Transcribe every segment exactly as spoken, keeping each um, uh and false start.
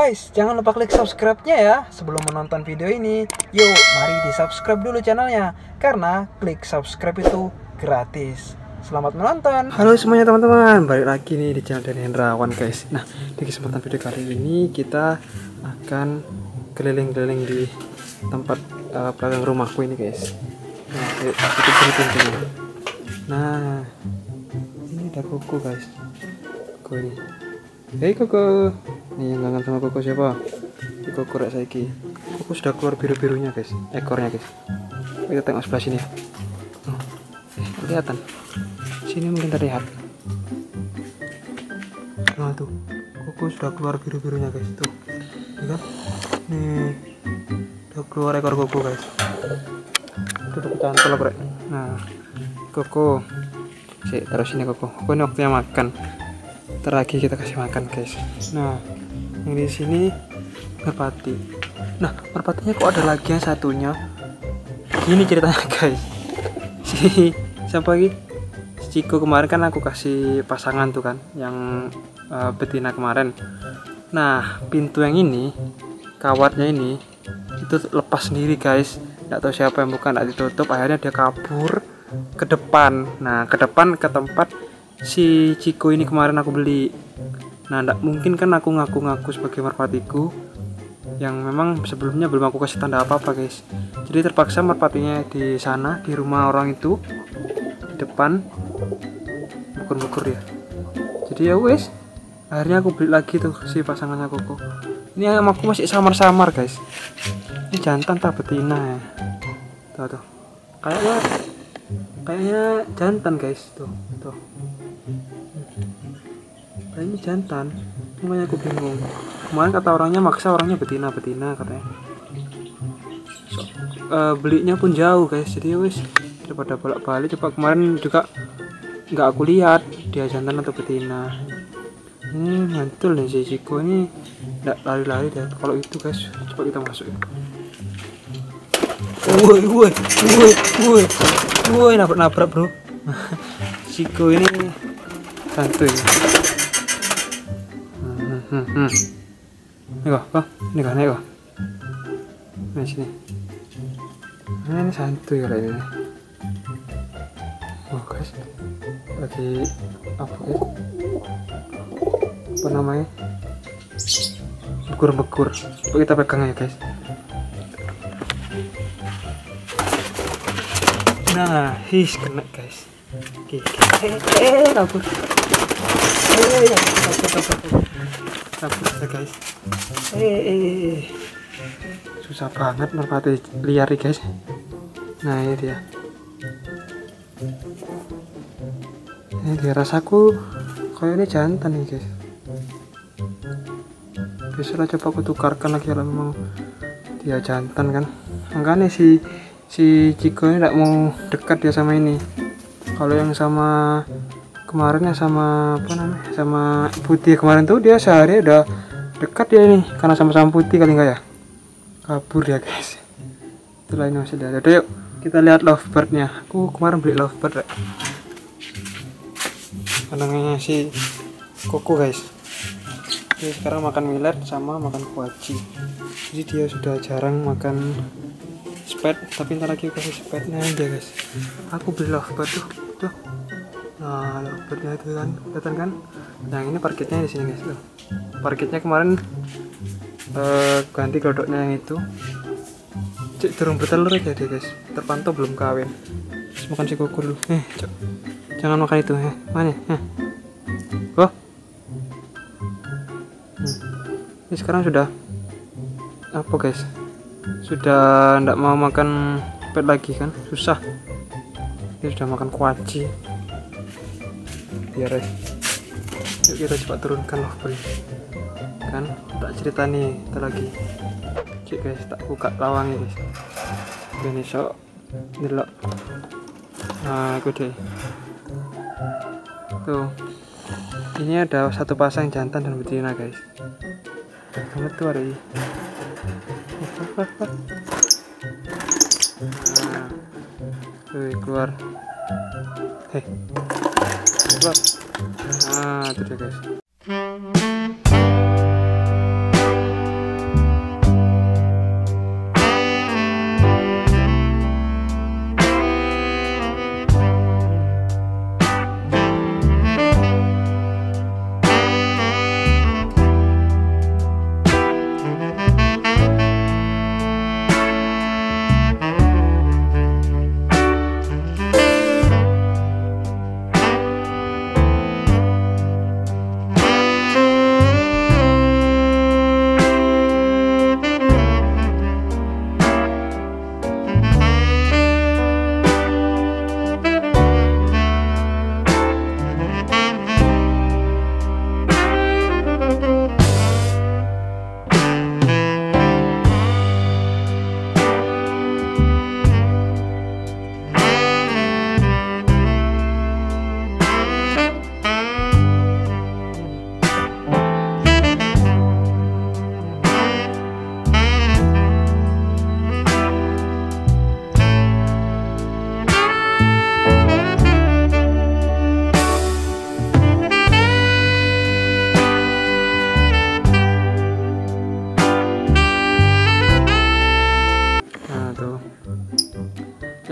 guys, jangan lupa klik subscribe-nya ya sebelum menonton video ini. Yuk, mari di subscribe dulu channelnya, karena klik subscribe itu gratis. Selamat menonton. Halo semuanya teman-teman, balik lagi nih di channel Dani Hendrawan guys. Nah, di kesempatan video kali ini kita akan keliling-keliling di tempat uh, belakang rumahku ini guys. Nah, kita beri pintunya. Nah, ini ada koko guys. Koko ini. Hei koko. Nih yang kangen sama koko siapa? Ini koko rek saiki. Koko sudah keluar biru-birunya guys, ekornya guys. Kita tengok sebelah sini ya. Oh, eh, kelihatan. Sini mungkin terlihat. Nah tuh, koko sudah keluar biru-birunya guys. Tuh, ini kan? Nih, udah keluar ekor koko guys. Tutup cantol lah, Brek. Nah, koko. Sik, taruh sini koko. Koko ini waktunya makan. Ntar lagi kita kasih makan guys. Nah, yang di sini merpati. Nah, merpatinya kok ada lagi yang satunya. Gini ceritanya guys. Si siapa lagi? Si Ciko kemarin kan aku kasih pasangan tuh kan, yang uh, betina kemarin. Nah, pintu yang ini, kawatnya ini itu lepas sendiri guys. Nggak tahu siapa yang buka, nggak ditutup. Akhirnya dia kabur ke depan. Nah, ke depan ke tempat si Ciko ini kemarin aku beli. Nah, nggak mungkin kan aku ngaku-ngaku sebagai merpatiku yang memang sebelumnya belum aku kasih tanda apa-apa guys. Jadi terpaksa merpatinya di sana, di rumah orang itu, di depan, bukur-bukur ya. Jadi ya wes, akhirnya aku beli lagi tuh si pasangannya koko. Ini ayam aku masih samar-samar guys. Ini jantan tak betina ya. Tuh tuh, kayaknya kayaknya jantan guys. Tuh tuh, kayaknya jantan. Makanya aku bingung. Kemarin kata orangnya maksa orangnya betina betina katanya. So, uh, belinya pun jauh guys. Jadi wes daripada bolak-balik, coba kemarin juga nggak aku lihat dia jantan atau betina. Ini mantul nih si Ciko ini, nggak lari-lari deh. Kalau itu guys, coba kita masuk. Woi woi woi woi woi, nabrak-nabrak bro. Ciko ini santuy. Hmm, hmm, hmm. Ini kok, kok, ini kok, ini kok. Nah sini. Nah, ini santuy kalau ini. Oh guys, lagi apa ya? Apa namanya? Bekur-bekur. Coba kita pegang ya guys. Nah, his kena guys. Oke, eh, eh, kabur. Eh, ya, kabur, kabur, kabur ya guys. Eh, eh, susah banget merpati liar guys. Nah ini dia. Ini dia, rasaku kayak ini jantan nih guys. Biasalah, coba aku tukarkan lagi kalau memang dia jantan kan. Makanya si si Ciko ini tidak mau dekat dia sama ini. Kalau yang sama kemarin ya sama apa namanya, sama putih kemarin tuh dia sehari udah dekat dia ini, karena sama-sama putih kali enggak ya. Kabur ya guys. Itulah ini masih ada. Yuk kita lihat lovebird-nya. Aku kemarin beli lovebird. Namanya si koko guys. Dia sekarang makan millet sama makan kuaci. Jadi dia sudah jarang makan sped, tapi ntar lagi kasih spednya aja guys. Aku beli lovebird tuh, tuh. Nah, lovebirdnya itu kan, kelihatan kan? Yang ini parkitnya di sini guys tuh. Parkitnya kemarin uh, ganti glodoknya yang itu. Cik turun bertelur aja dia guys. Terpantau belum kawin. Terus makan si koko dulu. Eh, cok. Jangan makan itu ya. Mana? Eh. Oh. Hmm. Ini sekarang sudah apa guys? Sudah ndak mau makan pet lagi kan? Susah. Dia sudah makan kuaci. Biar ya. Yuk kita coba turunkan loh beli. Kan tak cerita nih, kita lagi. Cik guys, tak buka lawangnya guys. Ini sok delok. Nah, aku deh. Tuh. Ini ada satu pasang jantan dan betina guys. Kamu tuh ada ini. Nah, tuh keluar. Hei, keluar. Nah, itu dia guys.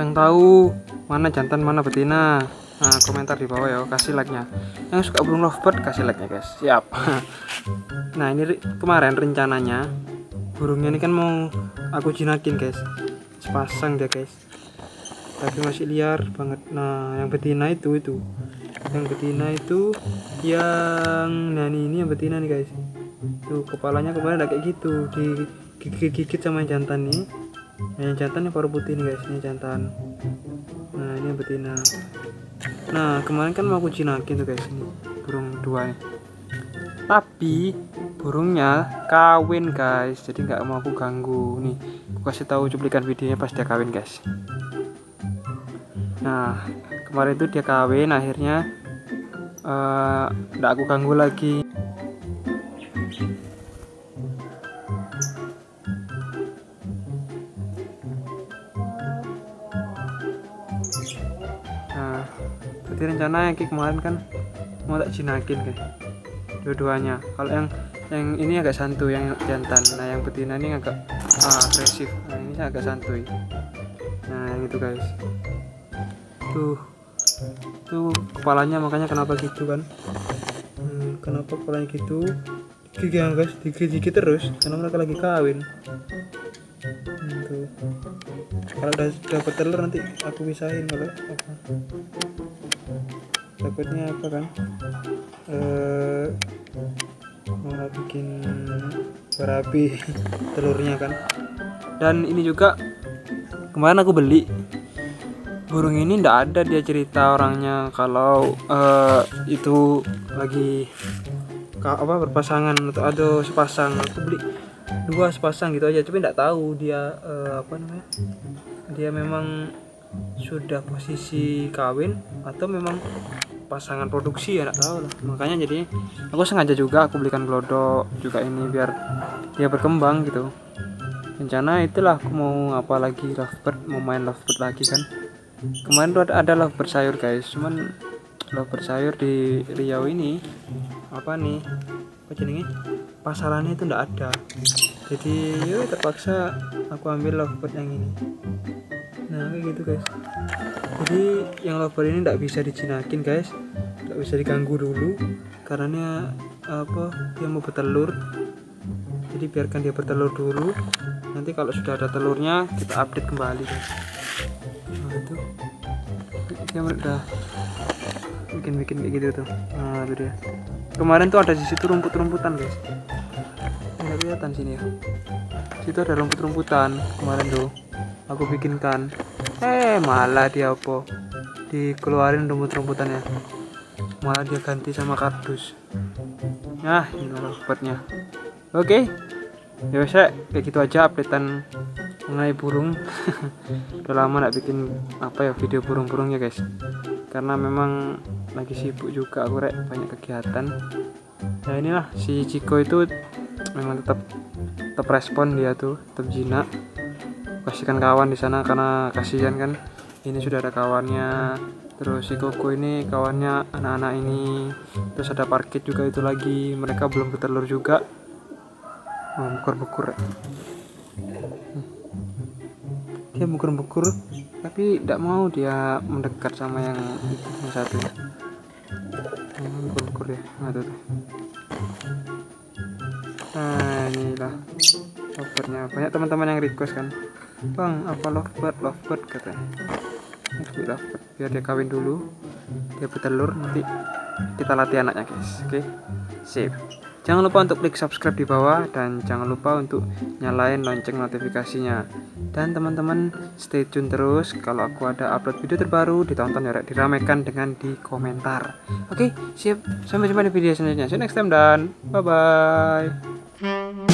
yang tahu mana jantan mana betina, nah komentar di bawah ya, kasih like nya. Yang suka burung lovebird kasih like nya guys, siap. Nah ini kemarin rencananya burungnya ini kan mau aku jinakin guys, sepasang dia guys, tapi masih liar banget. Nah yang betina itu itu yang betina itu yang nah ini, ini yang betina nih guys, tuh kepalanya kemarin ada kayak gitu, digigit-gigit sama yang jantan nih. Nah yang jantan ini paruh putih nih guys, ini jantan. Nah ini yang betina. Nah kemarin kan mau aku jinakin tuh guys, ini burung dua nih, tapi burungnya kawin guys, jadi nggak mau aku ganggu. Nih aku kasih tahu cuplikan videonya pas dia kawin guys. Nah kemarin itu dia kawin, akhirnya nggak uh, aku ganggu lagi. Nah jadi rencana yang kemarin kan mau tak jinakin guys, dua-duanya. Kalau yang yang ini agak santuy, yang jantan. Nah yang betina ini agak ah, agresif. Nah ini agak santuy. Nah yang itu guys, tuh tuh kepalanya, makanya kenapa gitu kan, hmm, kenapa kepalanya gitu, gigi yang guys, gigi-gigi terus karena mereka lagi kawin. hmm, tuh kalau udah dapat telur nanti aku pisahin. Kalau apa takutnya apa kan, eh malah bikin berapi telurnya kan. Dan ini juga kemarin aku beli burung ini, ndak ada dia cerita orangnya kalau uh, itu lagi apa berpasangan atau ada sepasang. Aku beli dua sepasang gitu aja, tapi ndak tahu dia uh, apa namanya, dia memang sudah posisi kawin atau memang pasangan produksi, ya nggak tahu lah. Makanya jadi aku sengaja juga aku belikan glodok juga ini biar dia berkembang gitu. Rencana itulah aku mau apa lagi, lovebird, mau main lovebird lagi kan. Kemarin tuh ada, ada lovebird sayur guys, cuman lovebird sayur di Riau ini apa nih, apa jenenge, pasarannya itu nggak ada. Jadi yuk terpaksa aku ambil lovebird yang ini. Nah kayak gitu guys. Jadi yang lovebird ini nggak bisa dijinakin guys, nggak bisa diganggu dulu karena apa, dia mau bertelur. Jadi biarkan dia bertelur dulu, nanti kalau sudah ada telurnya kita update kembali guys. Nah itu dia udah bikin-bikin kayak gitu tuh. Nah itu dia. Kemarin tuh ada di situ rumput-rumputan guys, nggak kelihatan sini ya, situ ada rumput-rumputan kemarin tuh aku bikinkan. Eh malah dia apa, dikeluarin rumput-rumputannya, malah dia ganti sama kardus. Nah ini lovebird-nya. Oke, ya saya kayak gitu aja updatean mengenai burung. Udah lama nggak bikin apa ya video burung-burungnya guys, karena memang lagi sibuk juga aku rek, banyak kegiatan. Nah inilah si Ciko itu memang tetap tetap respon, dia tuh tetap jinak, kasihkan kawan di sana karena kasihan kan, ini sudah ada kawannya. Terus si Koko ini kawannya anak-anak ini, terus ada parkit juga itu lagi, mereka belum bertelur juga. Oh, bukur-bukur. Dia bukur-bukur tapi tidak mau dia mendekat sama yang itu, yang satu. Oh, bukur-bukur ya. Nah, tuh, tuh. Nah inilah lovebirdnya. Banyak teman-teman yang request kan, bang apa lovebird lovebird katanya. Ini lovebird biar dia kawin dulu, dia bertelur, nanti kita latih anaknya guys. Oke, sip. Jangan lupa untuk klik subscribe di bawah, dan jangan lupa untuk nyalain lonceng notifikasinya. Dan teman-teman stay tune terus, kalau aku ada upload video terbaru ditonton ya, diramaikan dengan di komentar. Oke, siap. Sampai jumpa di video selanjutnya. See you next time dan bye bye.